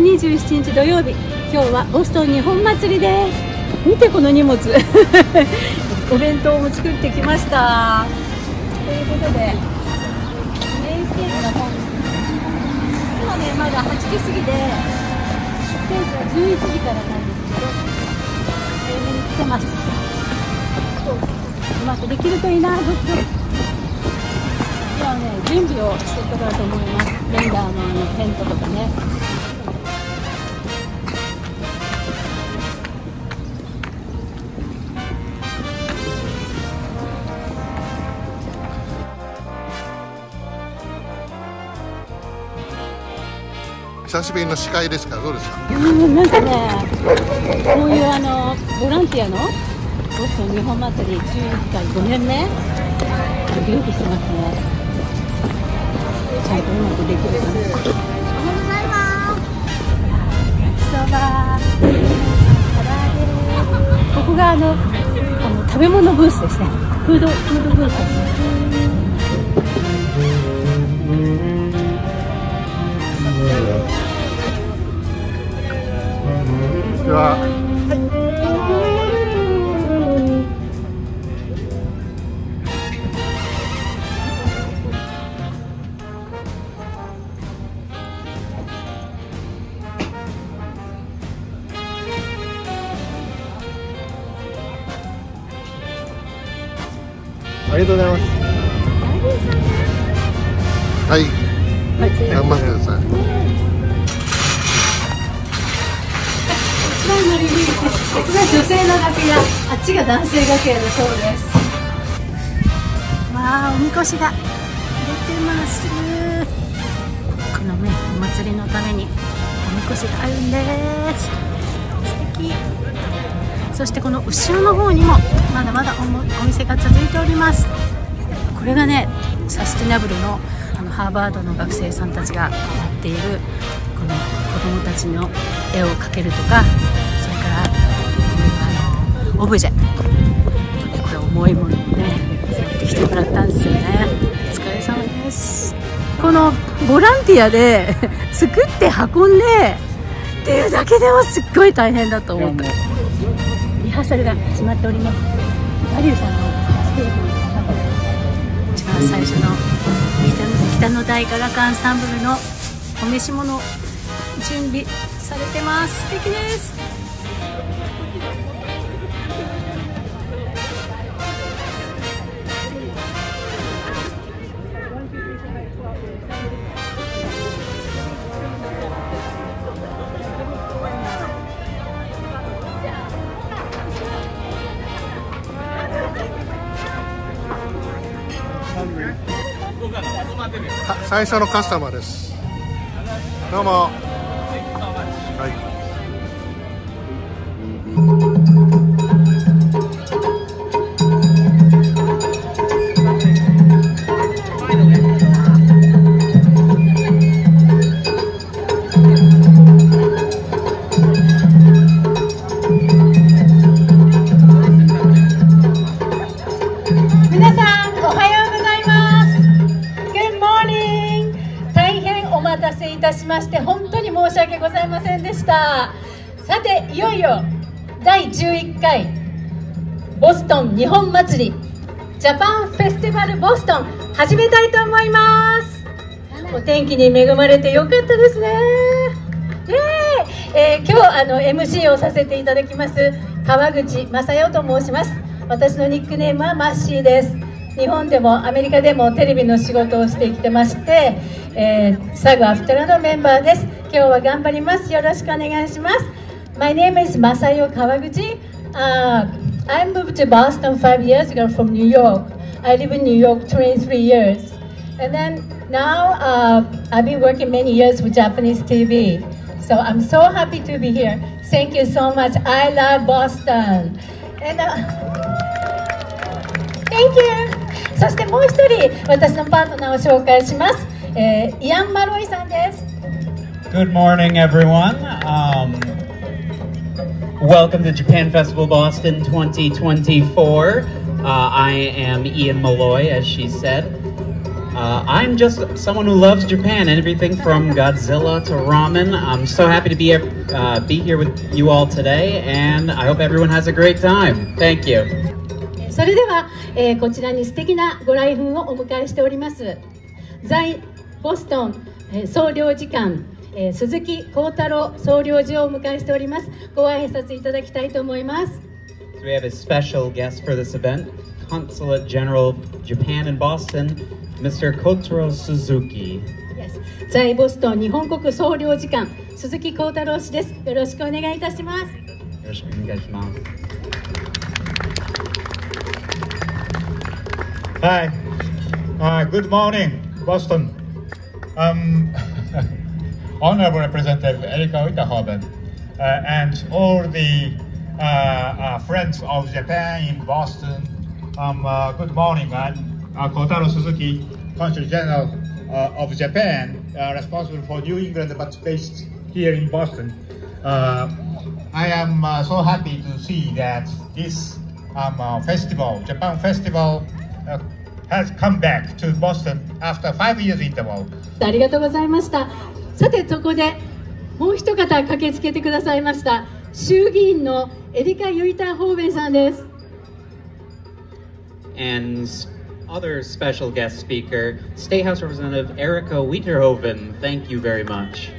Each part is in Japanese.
27日土曜日、今日はボストン日本祭りです。見てこの荷物お弁当も作ってきました。ということでメインステージの方、今ねまだ8時過ぎでステージは11時からなんですけど、早めに来てます。うまくできるといいな。今ね準備をしていただと思います。レンダーのテントとかね。 久しぶりの司会ですからどうですか？ なんかね、こういうボランティアのボストン日本祭り11回5年目、ドキドキしてますね。ちゃんとうまくできるかな。おはようございます。焼きそば、唐揚げ。ここが食べ物ブースですね。フードブースですね。 では、 ありがとうございます。 はい、頑張ってください。 ここが女性の楽屋、あっちが男性楽屋だそうです。わあ、おみこしが出てます。このね、お祭りのためにおみこしがあるんです。素敵。そしてこの後ろの方にもまだまだお店が続いております。これがね、サスティナブルのハーバードの学生さんたちがやっているこの子どもたちの絵を描けるとか、それからこういうオブジェ、これ重いものをね持ってきてもらったんですよね。お疲れ様です。このボランティアで作って運んでっていうだけでもすっごい大変だと思った。リハーサルが始まっております。マリュウさんのステージの一番最初の北の大雅楽アンサンブルのお召し物準備されてます。素敵です。 最初のカスタマーです。どうも。はい。 皆さんおはようございます。Good morning。大変お待たせいたしまして本当に申し訳ございませんでした。さて、いよいよ第11回ボストン日本祭りジャパンフェスティバルボストン始めたいと思います。お天気に恵まれてよかったですね。今日MC をさせていただきます川口正代と申します。私のニックネームはマッシーです。日本でもアメリカでもテレビの仕事をしてきてまして、サグアフタラのメンバーです。今日は頑張ります。よろしくお願いします。My name is Masayo Kawaguchi. I moved to Boston 5 years ago from New York. I live in New York 23 years. And then now I've been working many years with Japanese TV. So I'm so happy to be here. Thank you so much. I love Boston. And Thank you. そしてもう一人私のパートナーを紹介します。イアン・マロイさんです。 Good morning, everyone. Welcome to Japan Festival Boston 2024. I am Ian Malloy, as she said. I'm just someone who loves Japan, everything from Godzilla to ramen. I'm so happy to be here with you all today, and I hope everyone has a great time. Thank you. それでは、こちらに素敵なご来賓をお迎えしております。在ボストン、総領事館、鈴木幸太郎総領事をお迎えしております。ご挨拶いただきたいと思います。 So we have a special guest for this event, Consulate General Japan in Boston, Mr. Kotaro Suzuki. Yes. 在ボストン日本国総領事館鈴木幸太郎氏です。よろしくお願いいたします。よろしくお願いします。 Hi, good morning, Boston. Honorable Representative Erika Uithoven and all the friends of Japan in Boston. Good morning. I'm Kotaro Suzuki, Consul General of Japan, responsible for New England but based here in Boston. I am so happy to see that this festival, Japan Festival, has come back to Boston after 5 years interval. ありがとうございました。さて、そこでもう一方駆けつけてくださいました。衆議院のエリカ・ユイターホーベンさんです。 And other special guest speaker, State House Representative Erika Uithoven. Thank you very much.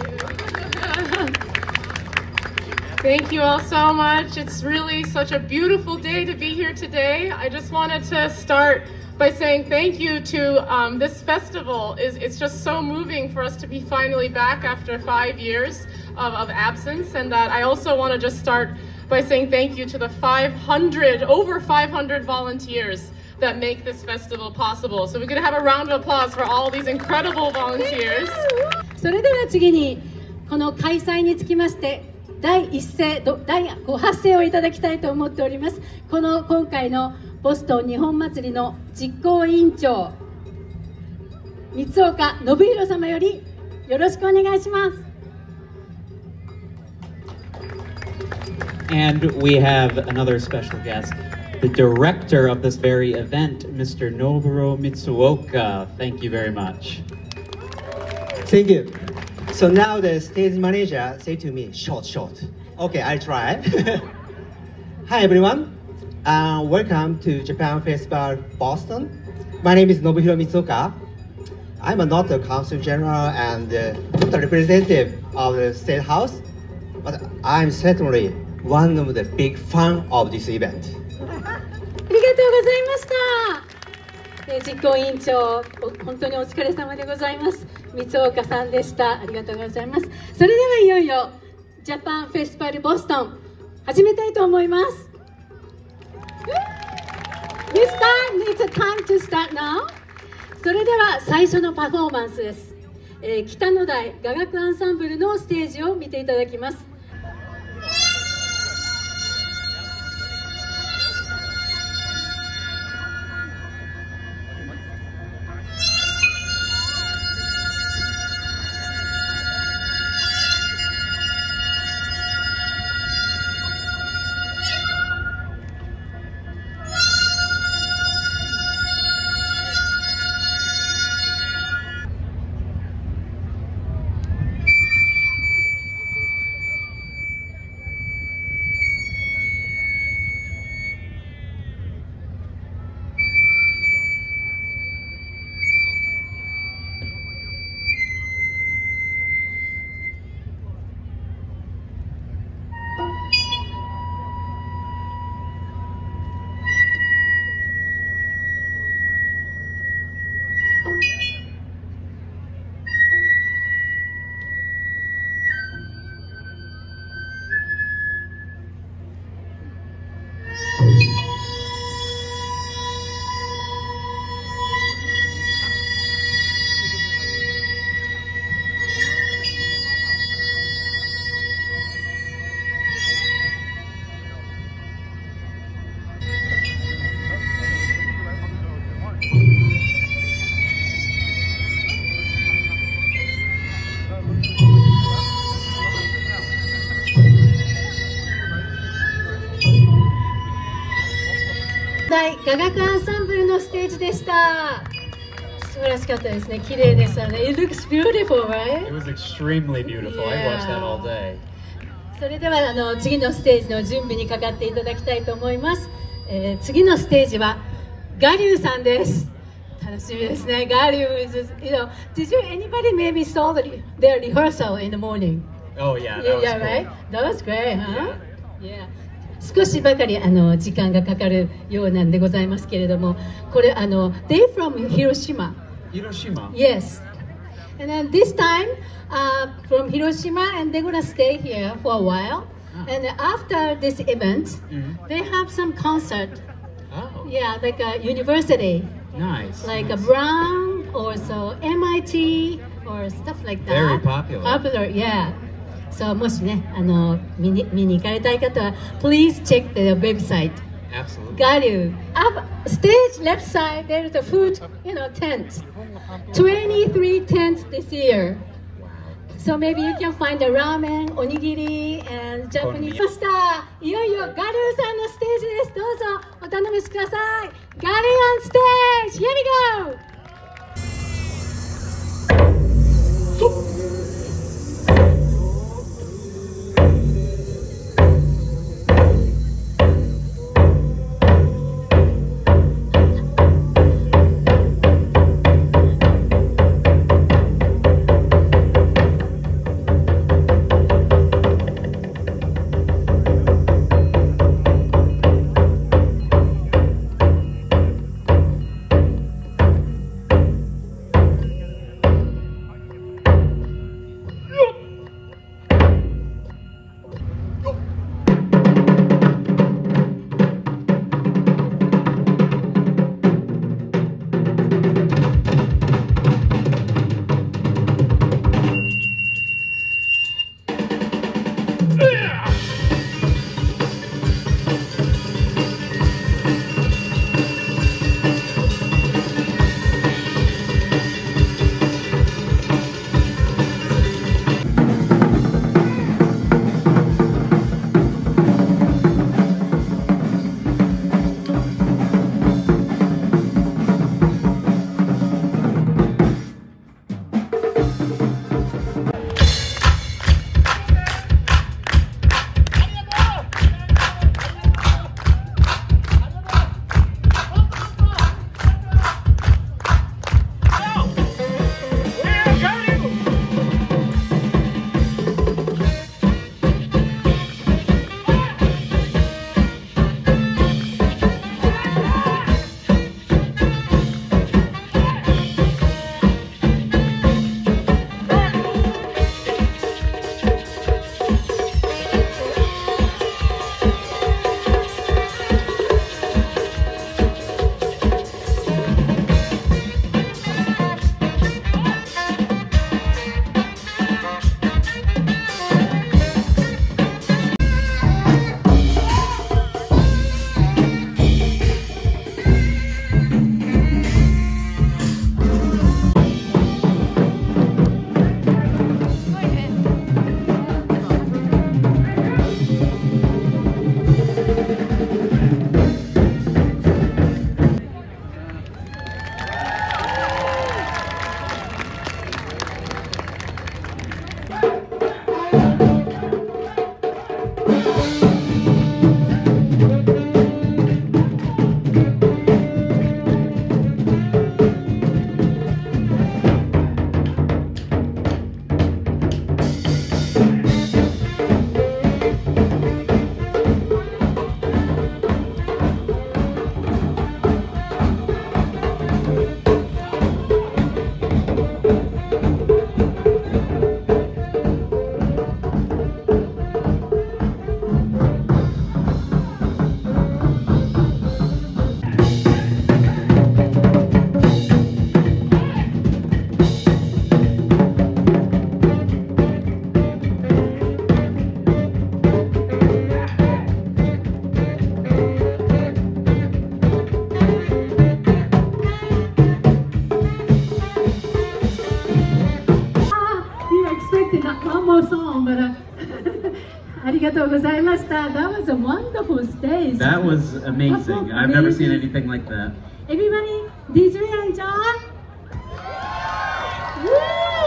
Thank you all so much. It's really such a beautiful day to be here today. I just wanted to start by saying thank you to this festival. It's just so moving for us to be finally back after 5 years of absence, and that I also want to just start by saying thank you to the over 500 volunteers that make this festival possible. So we're going to have a round of applause for all these incredible volunteers. それでは次にこの開催につきまして第ご発声をいただきたいと思っております。今回のボストン日本祭りの実行委員長三岡信弘様よりよろしくお願いします。 And we have another special guest, the director of this very event, Mr. Noburo Mitsuoka. Thank you very much. Thank you. So now the stage manager say to me, short. Okay, I'll try. Hi everyone. Welcome to Japan Festival Boston. My name is Nobuhiro Mitsuoka. I'm not the Consul General and the representative of the State House, but I'm certainly one of the big fan of this event. ありがとうございました。実行委員長、本当にお疲れ様でございます。三岡さんでした。ありがとうございます。それではいよいよジャパンフェスティバルボストン始めたいと思います。It's a time to start now. それでは最初のパフォーマンスです。北野台雅楽アンサンブルのステージを見ていただきます。雅楽アンサンブルのステージでした。素素晴らしかったですね。綺麗でしたね。It looks beautiful, right? It was extremely beautiful. I watched that all day. それでは次のステージの準備にかかっていただきたいと思います。次のステージはガリュウさんです。楽しみですね。ガリュウ is, did anybody maybe saw their rehearsal in the morning? Oh yeah, that was Yeah, cool. right? That was great, huh? Yeah. 少しばかり時間がかかるようなんでございますけれども、これthey're from Hiroshima. Hiroshima. Yes. And then this time from Hiroshima, and they're gonna stay here for a while. And after this event, they have some concert. Oh. Yeah, like a university, Nice. like nice. a Brown or so MIT or stuff like that. Very popular. Popular, yeah. So もしね見に行かれたい方は please check the website. Absolutely. Garu. Up stage left side there is a food, tent. 23 tents this year. So maybe you can find the ramen, onigiri, and Japanese pasta. いよいよガルーさんのステージです。どうぞお頼みください。ガルー on stage. Here we go. That was a wonderful stage. That was amazing. I've never seen anything like that. Everybody, did you enjoy?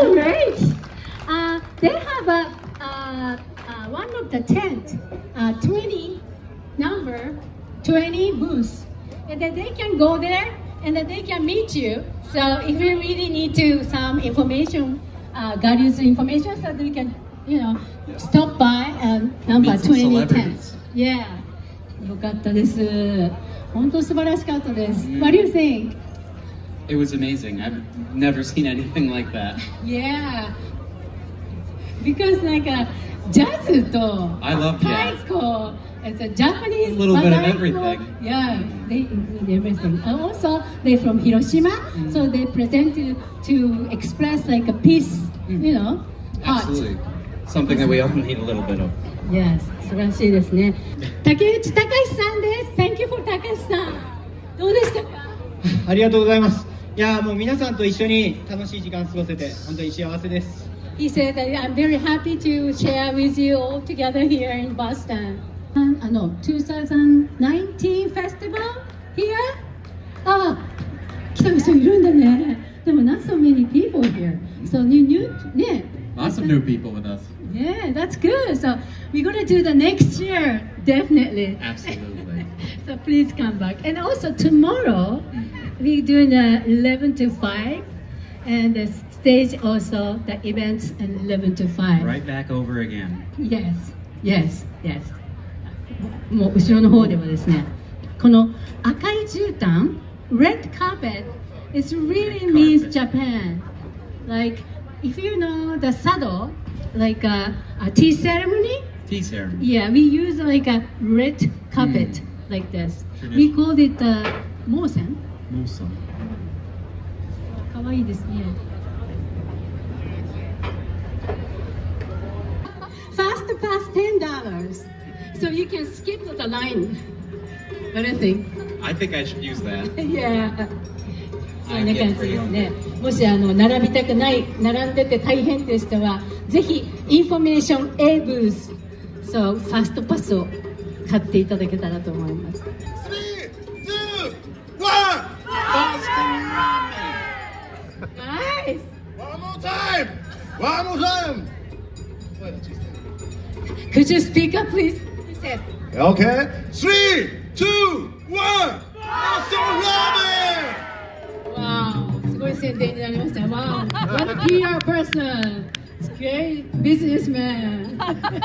Oh, great! They have one of the tent, 20 number, 20 booths, and then they can go there and then they can meet you. So if you really need to some information, God use information, so they can, stop by number Meet some 20 tent. celebrities. Yeah. よかったです。本当素晴らしかったです。What do you think? It was amazing. I've never seen anything like that. Yeah. Because like jazz と I love jazz. taiko, it's a Japanese. A little bit of taiko. everything. Yeah, they include everything. And also, they're from Hiroshima, so they present to express like a peace, art. Absolutely. Something that we all need a little bit of. Yes, 素晴らしいですね。竹内隆さんです。Thank you for 高橋さん。どうでしたか？ ありがとうございます。いやもう皆さんと一緒に楽しい時間過ごせて本当に幸せです。 He said that I'm very happy to share with you all together here in Boston. 2019 festival here? 来た人いるんだね。でも not so many people here. So new,ね。 Lots of new people with us. Yeah, that's good. So we're gonna do the next year, definitely. Absolutely. So please come back. And also tomorrow, we're doing 11 to 5. And the stage also, the events at 11 to 5. Right back over again. Yes, yes, yes. もう後ろの方ではですね、この赤い絨毯 red carpet, it really means Japan. Like, if you know the sado, like a tea ceremony, Tea ceremony. yeah, we use like a red carpet like this. We called it mosen. Musa. かわいいですね。Fast pass $10, so you can skip the line. What do you think? I think I should use that. Yeah. そんな感じですね。もし並びたくない、並んでて大変という人は、ぜひインフォメーション A ブース、そうファストパスを買っていただけたらと思います。 3、2、1! Nice. One more time! One more time! Could you speak up, please? He said. Okay. 3, 2, 1! Boston Ramen! Wow, すごい宣伝になりました。Wow, what a PR person. It's great businessman.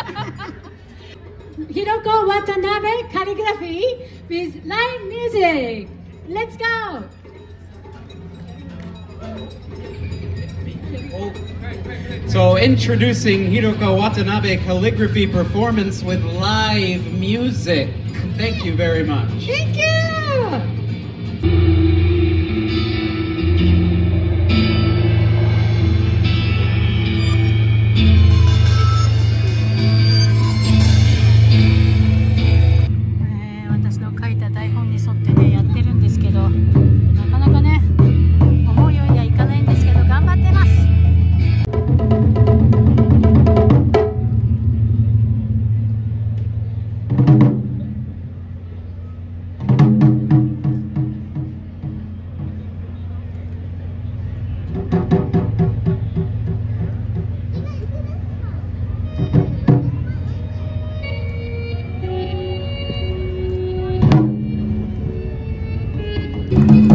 Hiroko Watanabe calligraphy with live music. Let's go. So introducing Hiroko Watanabe calligraphy performance with live music. Thank you very much. Thank you. you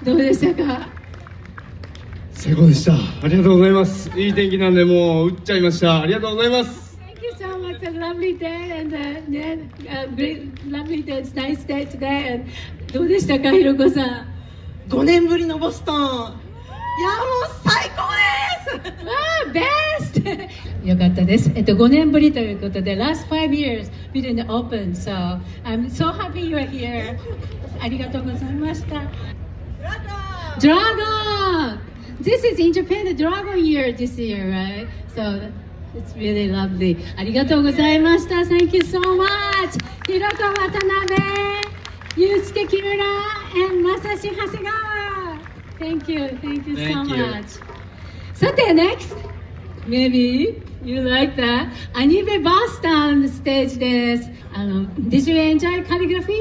どうでしたか？ 最高でした。ありがとうございます。いい天気なんでもう打っちゃいました。ありがとうございます。 Thank you so much. A lovely day and great, lovely day. It's nice day today. And どうでしたか、ひろこさん。 5年ぶりのボストン。いやもう最高です。 ベスト。よかったです。5年ぶりということで、last 5 years we didn't open, so I'm so happy you are here. ありがとうございました。Dragon! This is in Japan, the Dragon year this year, right? So it's really lovely. ありがとうございました。Thank you so much. ひろこ渡辺、ゆうすけ木村、and まさし長谷川。Thank you so much. さて、next, maybe you like that. アニメバスタンステージです。Did you enjoy calligraphy?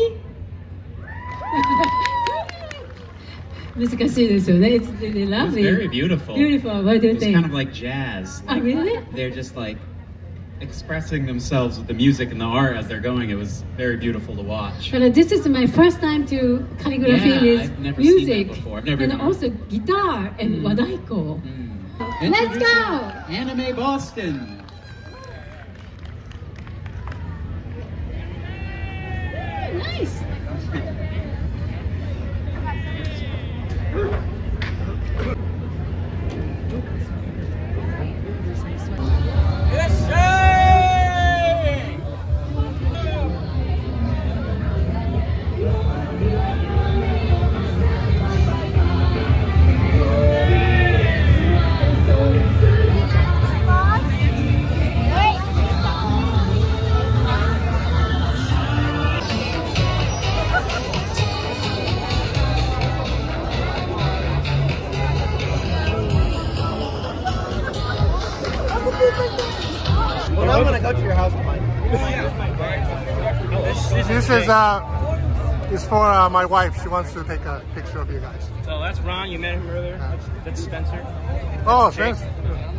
難しいですよね。It's really lovely. It was very beautiful. Beautiful. What do you It was think? kind of like jazz. Oh, really? They're just like expressing themselves with the music and the art as they're going. It was very beautiful to watch. But this is my first time to calligraphy with I've never music seen that before. I've never and even- also guitar and wadaiko. Let's Introducing go! Anime Boston. Nice. Well, I'm gonna go to your house and find This is for my wife. She wants to take a picture of you guys. So that's Ron. You met him earlier. That's Spencer. Oh, Jake. thanks.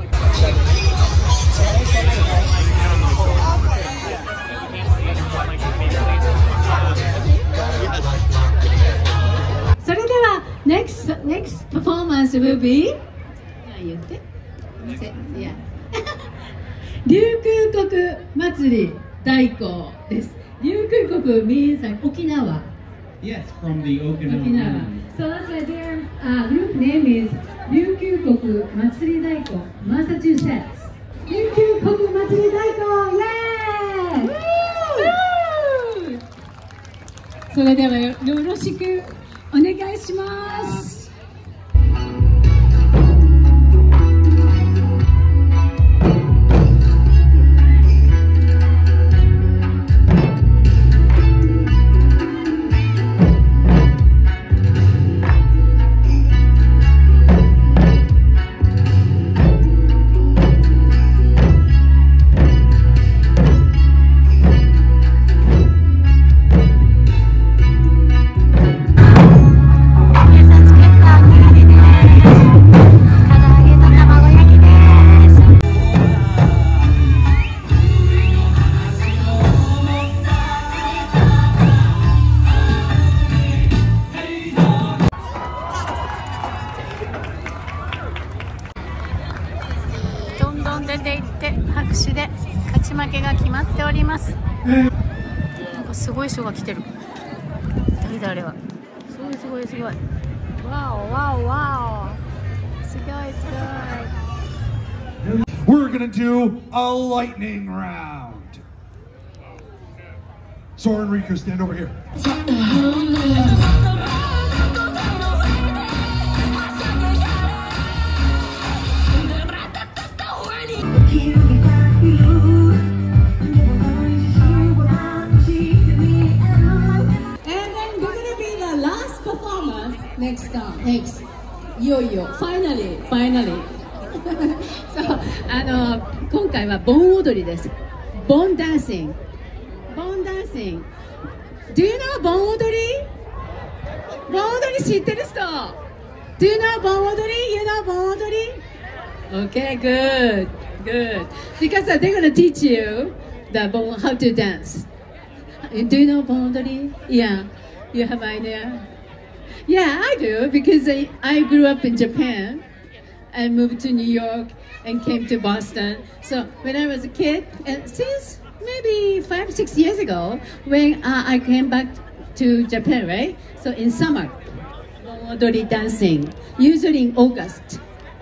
それでは next performance will be 言っていや琉球国祭り大行です。琉球国 means like 沖縄。 Yes, from the Okinawa. Okinawa. So that's why their group name is 琉球国祭り大行 Massachusetts. 琉球国祭り大行イエーイ！それではよろしくお願いします。どんどん出ていって拍手で勝ち負けが決まっております。なんかすごい人が来てる。誰だあれは。すごいすごいすごい。わおわおわお。すごいすごい。 We're gonna do a lightning round. Sora and Riku, stand over here. Next. いよいよ finally そう今回は盆踊りです。盆ダンシング Do you know 盆踊り知ってる人 Do you know 盆踊り You know 盆踊り Okay, good because they're gonna teach you how to dance. Do you know 盆踊り Yeah, you have idea Yeah, I do, because I grew up in Japan and moved to New York and came to Boston. So when I was a kid, and since maybe 5-6 years ago, when I came back to Japan, right? So in summer, Odori dancing, usually in August.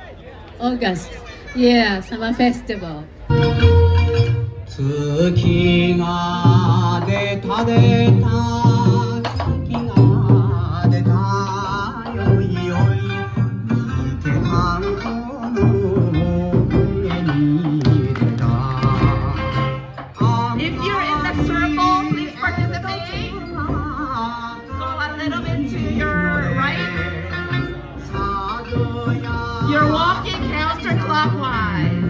Yeah, summer festival. 月が出た出た月が出たよいよい見てたの上に出た If you're in the circle, please participate. Go a little bit to your right. You're walking counterclockwise.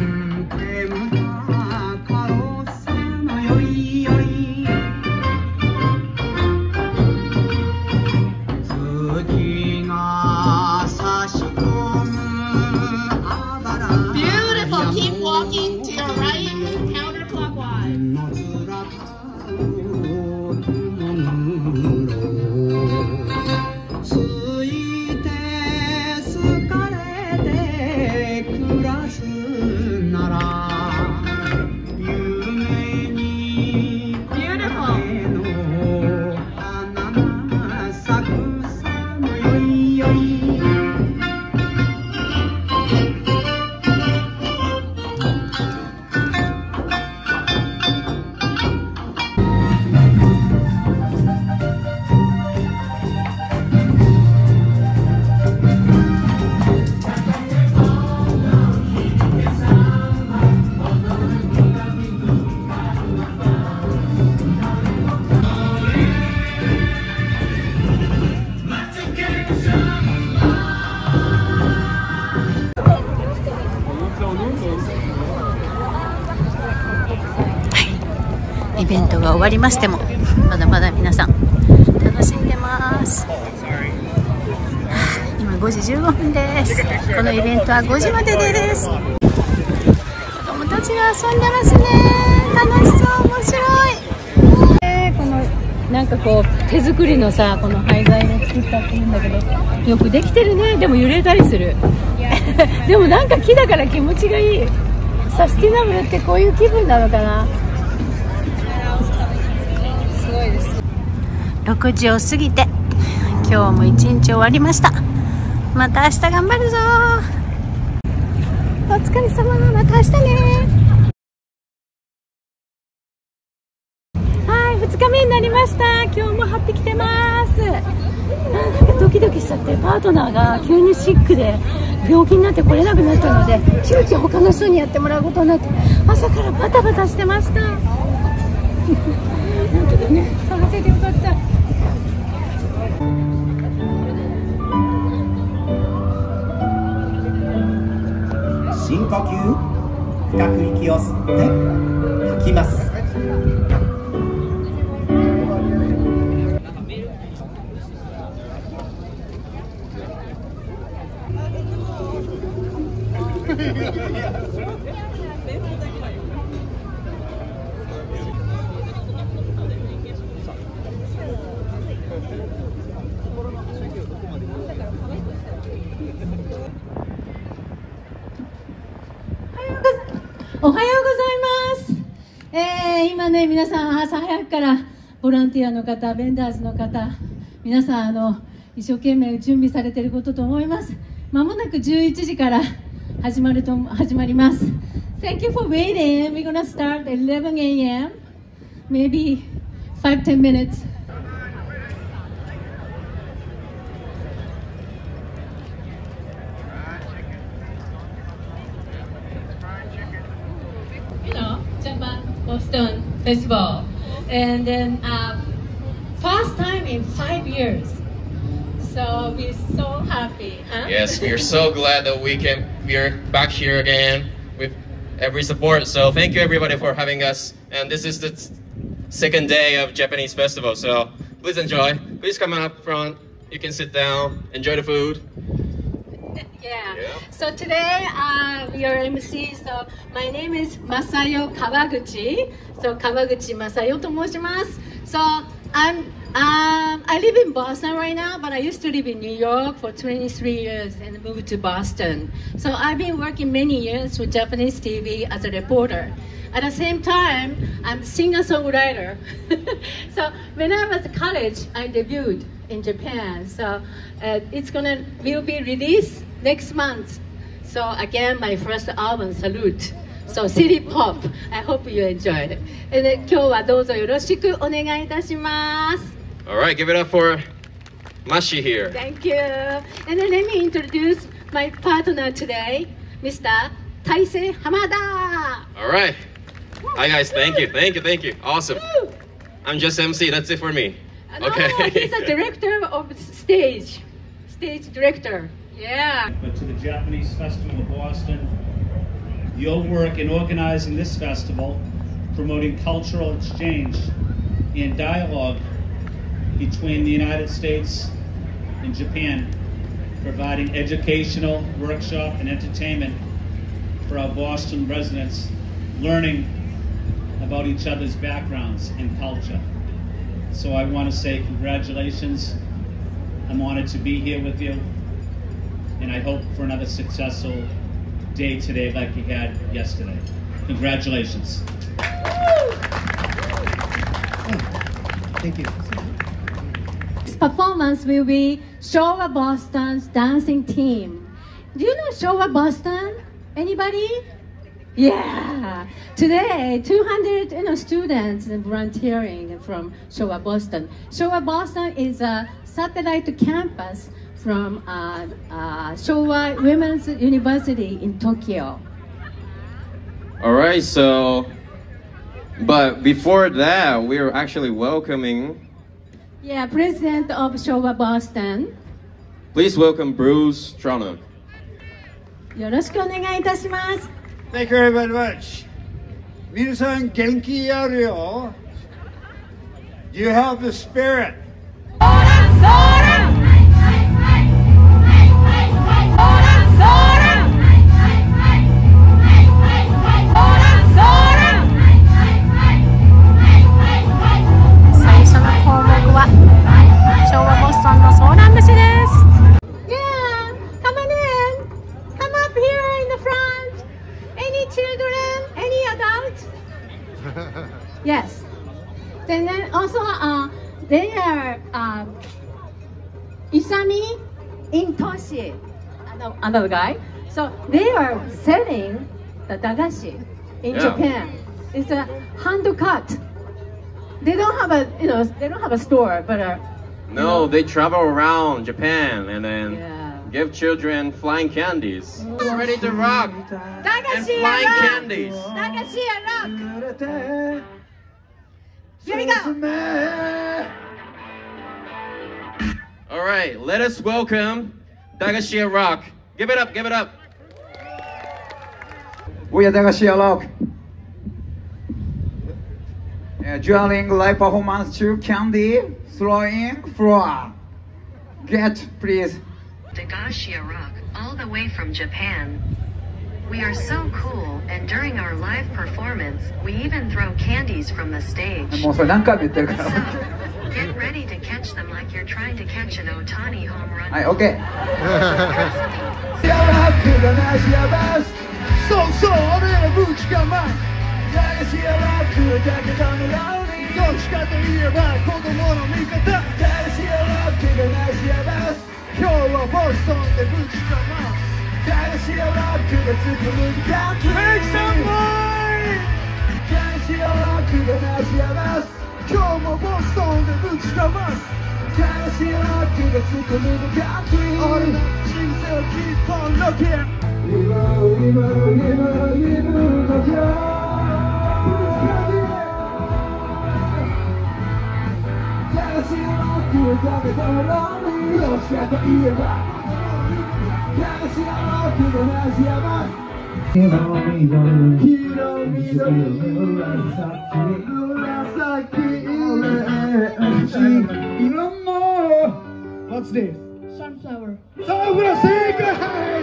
Beautiful. Keep walking to your right, counterclockwise. Hi. イベントが終わりましてもまだまだ皆さん楽しんでます。今5時15分です。このイベントは5時までです。子供たちが遊んでますね。楽しそう、面白い。このなんかこう手作りのさ、この廃材で作ったっていうんだけど、よくできてるね。でも揺れたりする。でもなんか木だから気持ちがいい。サスティナブルってこういう気分なのかな。すごいです。6時を過ぎて今日も一日終わりました。また明日頑張るぞ。お疲れ様。また明日ね。はい、2日目になりました。今日も張ってきてます。なんかドキドキしちゃって、パートナーが急にシックで病気になって来れなくなったので、急遽他の人にやってもらうことになって、朝からバタバタしてました。なんとかね、探せてよかった。 深呼吸、深く息を吸って吐きます。 おはようございます。今ね、皆さん朝早くからボランティアの方、ベンダーズの方、皆さん一生懸命準備されていることと思います。まもなく11時から始まります。Thank you for waiting. We're gonna start at 11 a.m. Maybe 5-10 minutes. Japan Boston Festival, and then first time in 5 years. So we're so happy. Huh? Yes, we are so glad that we are back here again with every support. So thank you everybody for having us. And this is the second day of Japanese festival. So please enjoy. Please come up front. You can sit down, enjoy the food. Yeah. So today we are MC. So my name is Masayo Kawaguchi. So Kawaguchi Masayo と申します。So I'm I live in Boston right now, but I used to live in New York for 23 years and moved to Boston. So I've been working many years with Japanese TV as a reporter. At the same time, I'm a singer-songwriter. So when I was in college, I debuted in Japan. So will be released next month. So again, my first album, Salute. So City Pop. I hope you enjoyed it. で今日はどうぞよろしくお願いいたします。 Alright, give it up for Mashi here. Thank you. And then let me introduce my partner today, Mr. Taisei Hamada. Alright. Hi guys, thank you. Awesome. I'm just MC, that's it for me. Okay. No, he's a director of stage director. Yeah. But to the Japanese Festival of Boston, your work in organizing this festival, promoting cultural exchange and dialogue between the United States and Japan, providing educational, workshop, and entertainment for our Boston residents, learning about each other's backgrounds and culture. So I want to say congratulations. I'm honored to be here with you, and I hope for another successful day today like you had yesterday. Congratulations. Thank you. This performance will be Showa Boston's dancing team. Do you know Showa Boston? Anybody? Yeah. Today, 200 students volunteering from Showa Boston. Showa Boston is a satellite campus from Showa Women's University in Tokyo. Alright, but before that, we're actually welcoming... Yeah, President of Showa Boston. Please welcome Bruce Stronach. よろしくお願いいたします。 Thank you very much. 皆さん元気あるよ。You have the spirit. Yes. And then also they are Isami Intoshi, another guy. So they are selling the dagashi in Japan. It's a hand cut. They don't have a they don't have a store, but no, they travel around Japan and then give children flying candies. Ready to rock and flying candies. Dagashi rock. Here we go. All right, let us welcome Dagashi Rock. Give it up, give it up. We are Dagashi Rock. During live performance to candy throwing floor. Get please. Dagashi Rock, all the way from Japan. We are so cool, and during our live performance, we even throw candies from the stage. So, get ready to catch them like you're trying to catch an Otani home run. Okay. Make some noise! All the things will keep on looking. What's this? Sunflower. Sunflower, say guys!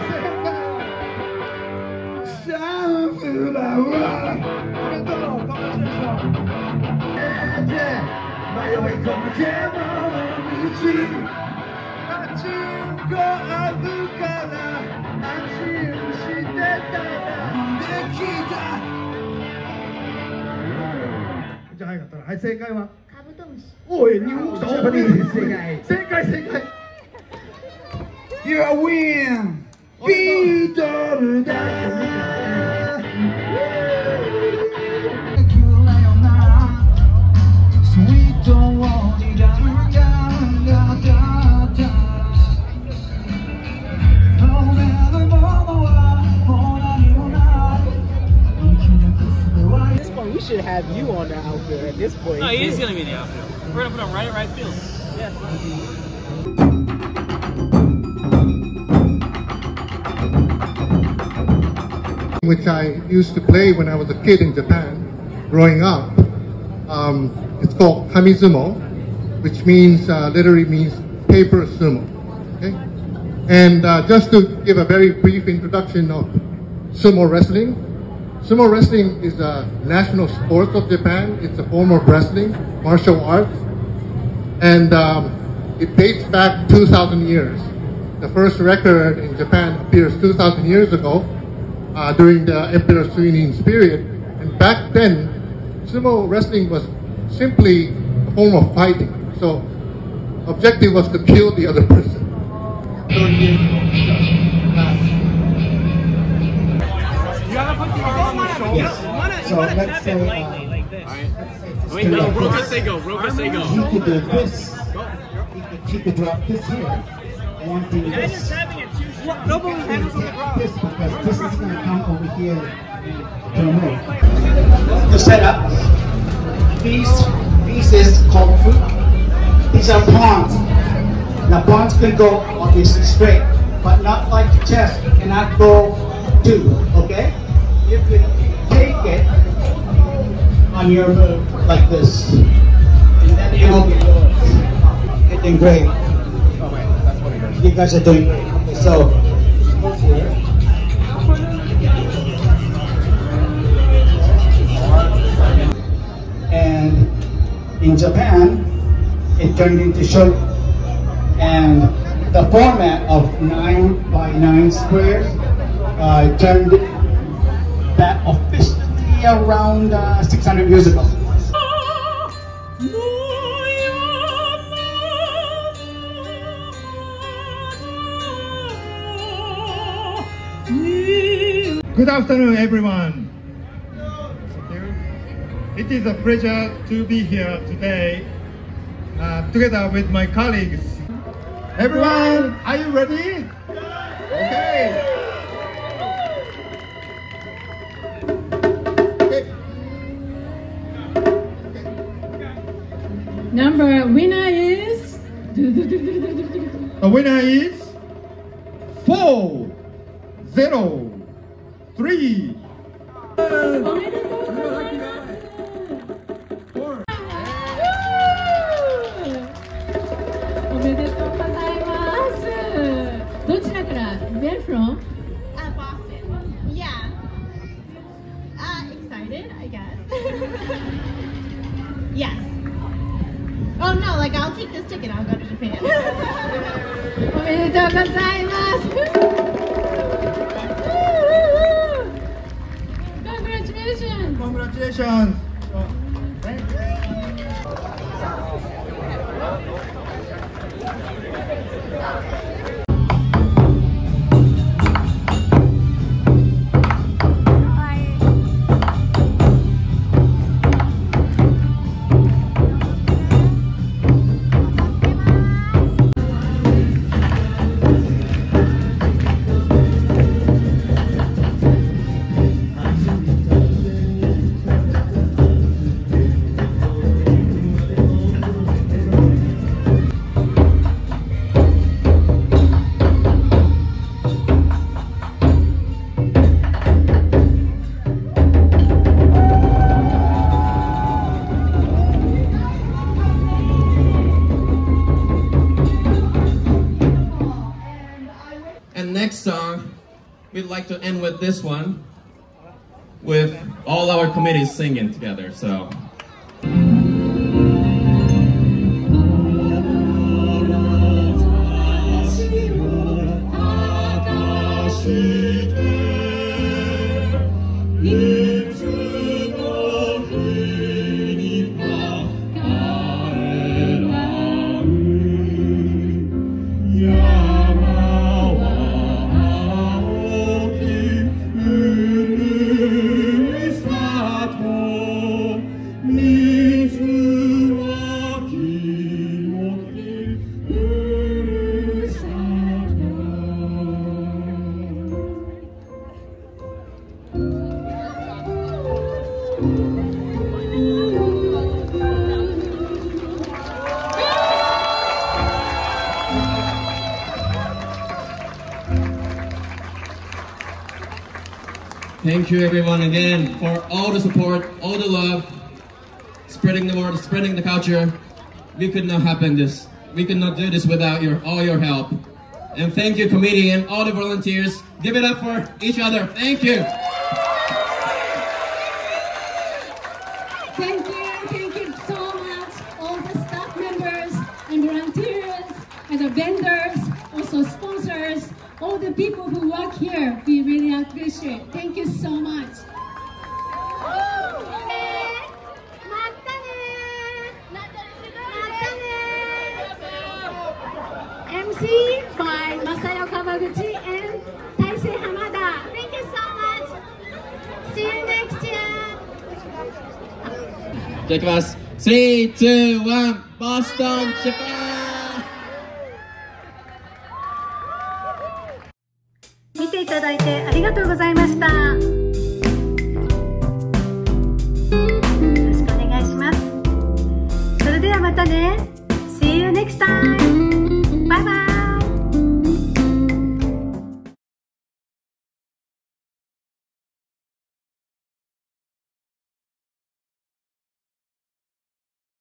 Sunflower! じゃあ早かったな。はい、正解はカブトムシ。 おい、日本語正解。正解。 You win! ビートルだ This point, we should have you on the outfield at this point. No, he is going to be in the outfield. We're going to put him right at right field. Yeah. Which I used to play when I was a kid in Japan, growing up. It's called Kamizumo, which means literally means paper sumo. Okay, and just to give a very brief introduction of sumo wrestling. Sumo wrestling is a national sport of Japan. It's a form of wrestling, martial arts, and it dates back 2,000 years. The first record in Japan appears 2,000 years ago. During the Emperor Suinin's period, and back then, sumo wrestling was simply a form of fighting. So, objective was to kill the other person. You gotta put the arm on the shoulder. You wanna tap it lightly like this. Wait, no, Roka say go. Roka say go. He could do this. He could drop this here. And do And you're this. tapping it too strong. No, but the handle's on the ground. This because this is going to come over here to move. To set up, these pieces called foot. These are pawns. Now pawns can go obviously straight, but not like the chest. It cannot go two. Okay? You could take it on your move like this, and then it will be yours. You're doing great. You guys are doing great. Okay, so and in Japan, it turned into short, and the format of 9 by 9 squares turned that officially around 600 years ago. Good afternoon, everyone. It is a pleasure to be here today, together with my colleagues. Everyone, are you ready? Okay. Number winner is. The winner is 4-0-3. Where from? Boston. Yeah. Excited, I guess. Yes. Oh no, like I'll take this ticket, I'll go to Japan. Congratulations! Congratulations! Next song, we'd like to end with this one, with all our committees singing together, so. Thank you everyone again for all the support, all the love, spreading the word, spreading the culture. We could not happen this. We could not do this without all your help. And thank you committee and all the volunteers. Give it up for each other. Thank you. Thank you so much, all the staff members and volunteers and the vendors, also sponsors, all the people who work here. We really appreciate it. Thank you so much. MC by Masayo Kawaguchi and Taisei Hamada. Thank you so much. See you next year. じゃあいきます。3、2、1、ボストン、ジャパン。 見ていただいてありがとうございました。